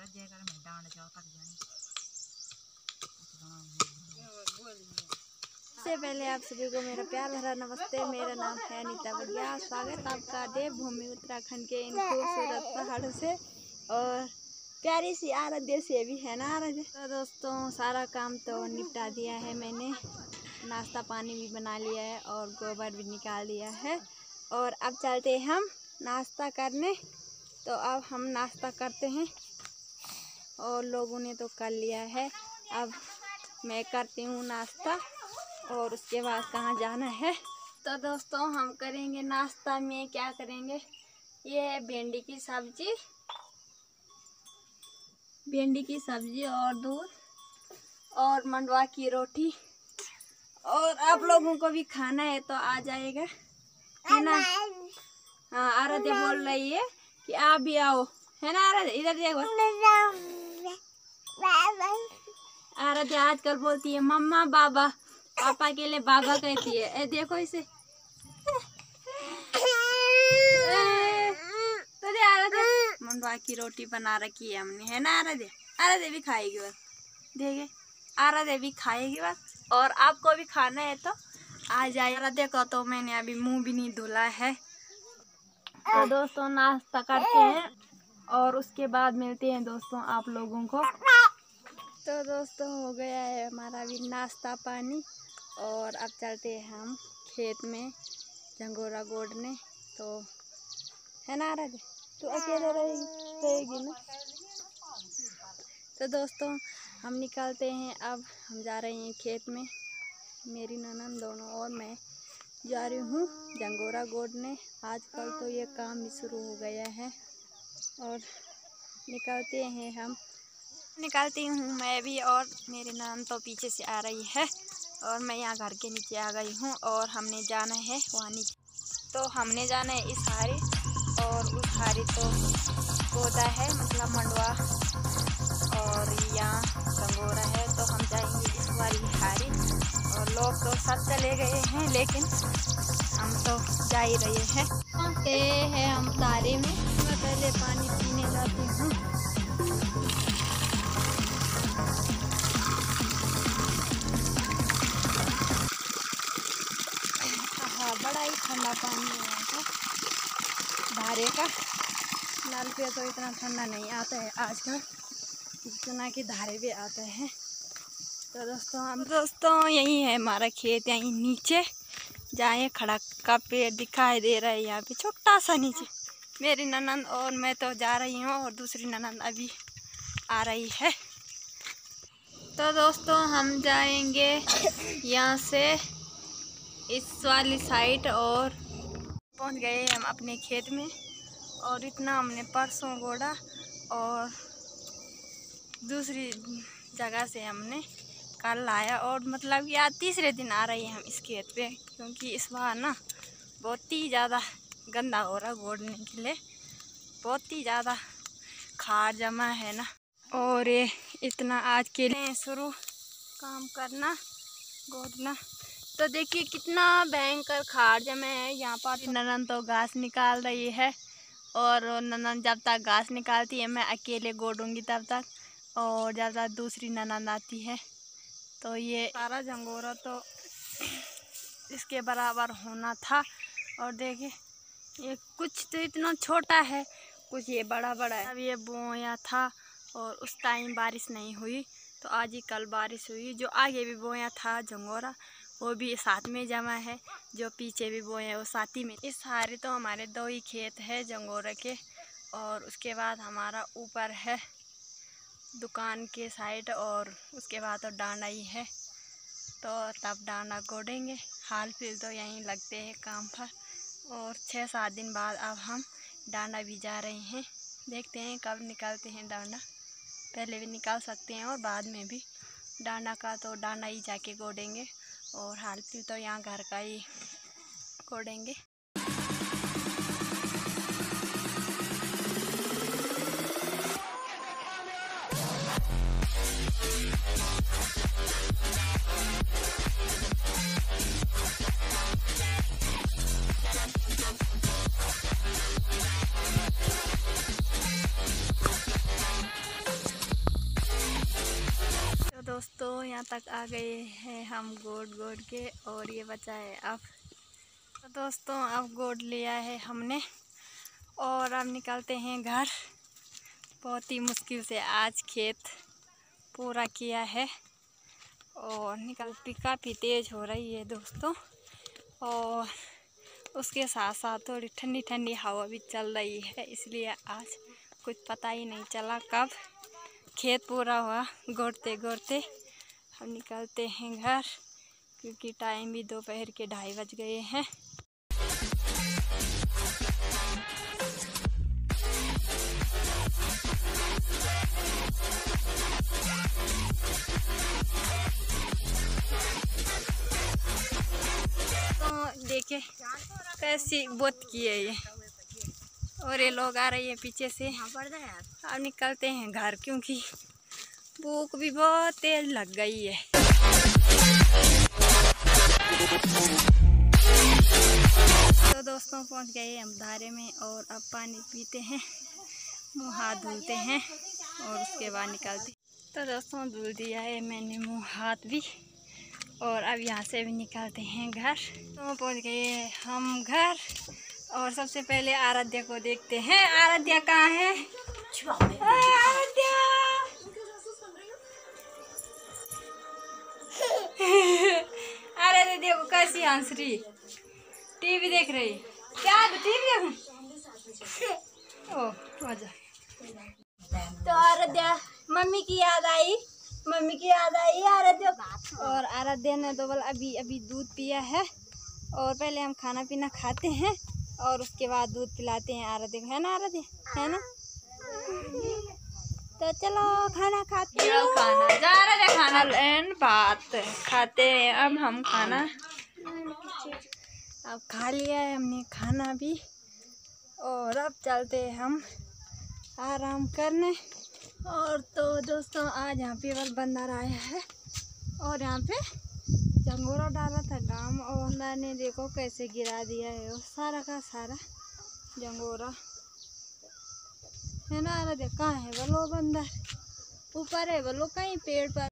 सबसे पहले आप सभी को मेरा प्यार भरा नमस्ते। मेरा नाम है अनीता बगिया। स्वागत आपका देवभूमि उत्तराखंड के इन खूबसूरत पहाड़ों से और प्यारी सी आराध्य से भी है ना आराध्य। तो दोस्तों सारा काम तो निपटा दिया है मैंने, नाश्ता पानी भी बना लिया है और गोबर भी निकाल दिया है और अब चलते हैं हम नाश्ता करने। तो अब हम नाश्ता करते हैं और लोगों ने तो कर लिया है, अब मैं करती हूँ नाश्ता और उसके बाद कहाँ जाना है। तो दोस्तों हम करेंगे नाश्ता में, क्या करेंगे, ये है भिंडी की सब्जी और दूध और मंडवा की रोटी। और आप लोगों को भी खाना है तो आ जाएगा, है ना। हाँ आराध्या बोल रही है कि आप भी आओ, है ना आराध्या। इधर देखो, आराध्या आजकल बोलती है मम्मा बाबा, पापा के लिए बाबा कहती है। ए देखो इसे, तो आराध्या मंडवा की रोटी बना रखी है हमने, है ना आराध्या। आराध्या भी खाएगी बस, देखे आराध्या भी खाएगी बस। और आपको भी खाना है तो आ जाए। आराध्या को तो मैंने अभी मुंह भी नहीं धुला है। तो दोस्तों नाश्ता करते हैं और उसके बाद मिलते हैं दोस्तों आप लोगों को। तो दोस्तों हो गया है हमारा भी नाश्ता पानी और अब चलते हैं हम खेत में झंगोरा गोड़ने। तो है ना आराध्या, तू अकेले रहेगी ना। तो दोस्तों हम निकलते हैं, अब हम जा रहे हैं खेत में, मेरी ननद दोनों और मैं जा रही हूँ झंगोरा गोड़ने। आजकल तो ये काम भी शुरू हो गया है और निकलती हूँ मैं भी और मेरी ननद तो पीछे से आ रही है और मैं यहाँ घर के नीचे आ गई हूँ और हमने जाना है वहाँ नीचे। तो हमने जाना है इस हारी और उस हारी तो पौधा है मतलब मंडवा और यहाँ झंगोरा है। तो हम जाएंगे इस वाली हारी और लोग तो सब चले गए हैं लेकिन हम तो जा ही रहे हैं। ये है हम तारे में, मैं पहले पानी पीने जाती हूँ। हाँ बड़ा ही ठंडा पानी है यहाँ का धारे का। नल पे तो इतना ठंडा नहीं आता है आजकल जितना कि धारे पे आता है। तो दोस्तों यही है हमारा खेत, यहीं नीचे जहाँ खड़क का पेड़ दिखाई दे रहा है, यहाँ पे छोटा सा नीचे। मेरी ननद और मैं तो जा रही हूँ और दूसरी ननद अभी आ रही है। तो दोस्तों हम जाएंगे यहाँ से इस वाली साइड और पहुँच गए हम अपने खेत में। और इतना हमने परसों गोड़ा और दूसरी जगह से हमने कल लाया और मतलब कि आज तीसरे दिन आ रही है हम इस खेत पे, क्योंकि इस बार ना बहुत ही ज़्यादा गंदा हो रहा गोड़ने के लिए, बहुत ही ज़्यादा खार जमा है ना। और ये इतना आज के लिए शुरू काम करना गोड़ना। तो देखिए कितना भयंकर खार जमा है यहाँ पर। ननद तो घास निकाल रही है और ननद जब तक घास निकालती है मैं अकेले गोड़ूंगी तब तक, और जब तक दूसरी ननद आती है। तो ये सारा झंगोरा तो इसके बराबर होना था। और देखिए ये कुछ तो इतना छोटा है, कुछ ये बड़ा बड़ा है। अब ये बोया था और उस टाइम बारिश नहीं हुई, तो आज ही कल बारिश हुई। जो आगे भी बोया था झंगोरा वो भी साथ में जमा है, जो पीछे भी बोए हैं वो साथ ही में। इस सारे तो हमारे 2 ही खेत है झंगोरा के और उसके बाद हमारा ऊपर है दुकान के साइड और उसके बाद तो डांडा ही है। तो तब डांडा गोड़ेंगे। हाल फिर तो यहीं लगते हैं काम पर और 6-7 दिन बाद अब हम डांडा भी जा रहे हैं। देखते हैं कब निकालते हैं डांडा, पहले भी निकाल सकते हैं और बाद में भी। डांडा का तो डांडा ही जाके गोड़ेंगे और हाल फिर तो यहाँ घर का ही गोड़ेंगे। यहाँ तक आ गए हैं हम गोड गोड के, और ये बचा है अब। तो दोस्तों अब गोड लिया है हमने और अब निकलते हैं घर। बहुत ही मुश्किल से आज खेत पूरा किया है और धूप काफ़ी तेज़ हो रही है दोस्तों, और उसके साथ साथ थोड़ी ठंडी ठंडी हवा भी चल रही है, इसलिए आज कुछ पता ही नहीं चला कब खेत पूरा हुआ। गोड़ते गोड़ते हम निकलते हैं घर, क्योंकि टाइम भी दोपहर के 2:30 बज गए हैं। तो देखिए कैसी बोत की है ये, और ये लोग आ रही है पीछे से। अब निकलते हैं घर, क्योंकि भूख भी बहुत तेज लग गई है। तो दोस्तों पहुंच गए हम धारे में, और अब पानी पीते हैं, मुँह हाथ धुलते हैं और उसके बाद निकलते। तो दोस्तों धुल दिया है मैंने मुँह हाथ भी, और अब यहाँ से भी निकलते हैं घर। तो पहुंच गए हम घर, और सबसे पहले आराध्या को देखते हैं। आराध्या कहाँ है? आराध्या आराध्या देखो कैसी हंस रही, टीवी देख रही। क्या टीवी देख? ओह मजा। तो आराध्या मम्मी की याद आई, मम्मी की याद आई आराध्या। और आराध्या ने तो अभी दूध पिया है, और पहले हम खाना पीना खाते हैं और उसके बाद दूध पिलाते हैं आराध्या, है ना आराध्या, है ना? तो चलो खाना खाते हैं। खाना जा रहा है, खाना एंड बात खाते हैं। अब हम खाना अब खा लिया है हमने खाना भी, और अब चलते हैं हम आराम करने। और तो दोस्तों आज यहाँ पे बल बंदर आया है, और यहाँ पे झंगोरा डाला था गांव, और बंदर ने देखो कैसे गिरा दिया है वो सारा का सारा झंगोरा, है ना? अरे कहाँ है बोलो बंदर? ऊपर है बोलो कहीं पेड़ पर।